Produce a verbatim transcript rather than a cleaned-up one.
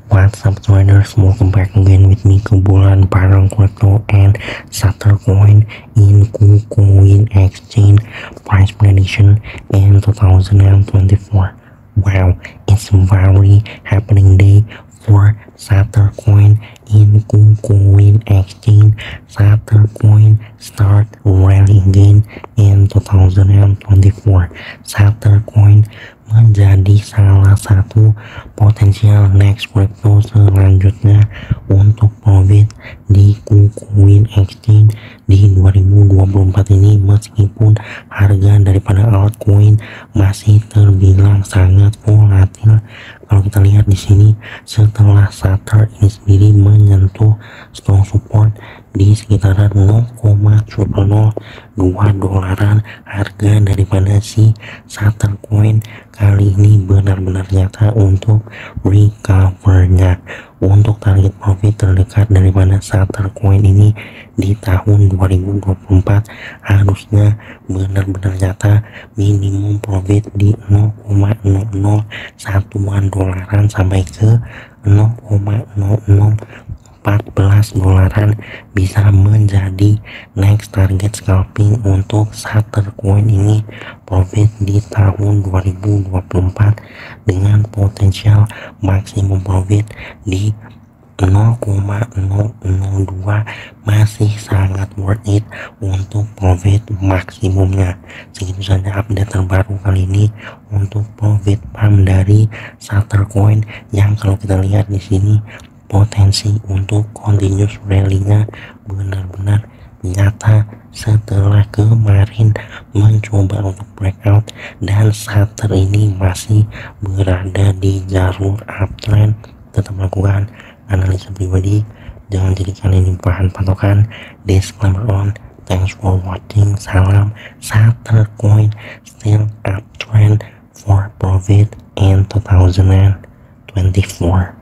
What's up traders, welcome back again with me Kebulan bareng crypto and Sattercoin in KuCoin Exchange price prediction in two thousand twenty-four. Wow, it's a very happening day for Sattercoin in KuCoin Exchange. Sattercoin start rally again in two thousand twenty-four. Sattercoin menjadi salah satu potensial next crypto selanjutnya untuk profit di KuCoin Exchange di dua ribu dua puluh empat ini, meskipun harga daripada altcoin masih terbilang sangat volatil. Kalau kita lihat di sini, setelah Satter ini sendiri menyentuh strong support di sekitaran nol koma nol nol dua dolaran, harga daripada si Sattercoin kali ini benar-benar nyata untuk recovernya. Untuk target profit terdekat daripada Sattercoin ini di tahun dua ribu dua puluh empat harusnya benar-benar nyata, minimum profit di nol koma nol nol satuan dolaran sampai ke nol koma nol nol empat belas dolaran bisa menjadi next target scalping untuk Sattercoin ini. Profit di tahun dua ribu dua puluh empat dengan potensial maksimum profit di nol koma nol nol dua masih sangat worth it untuk profit maksimumnya. Segitu saja update terbaru kali ini untuk profit pump dari Sattercoin yang kalau kita lihat di sini potensi untuk continuous rally-nya benar-benar nyata setelah kemarin mencoba untuk breakout dan Satter ini masih berada di jalur uptrend. Tetap melakukan analisa pribadi, jangan jadikan ini bahan patokan. Disclaimer on. Thanks for watching. Salam Sattercoin, still uptrend for profit in two thousand twenty-four.